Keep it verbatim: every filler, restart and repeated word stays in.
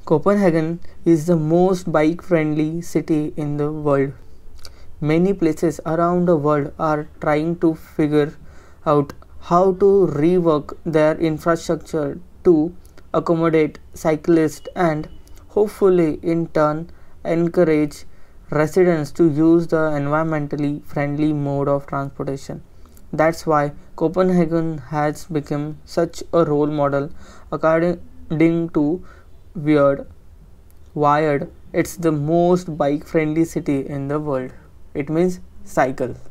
Copenhagen is the most bike-friendly city in the world. Many places around the world are trying to figure out how to rework their infrastructure to accommodate cyclists and hopefully in turn encourage residents to use the environmentally friendly mode of transportation. That's why Copenhagen has become such a role model. According to Weird Wired, it's the most bike friendly city in the world. It means cycle.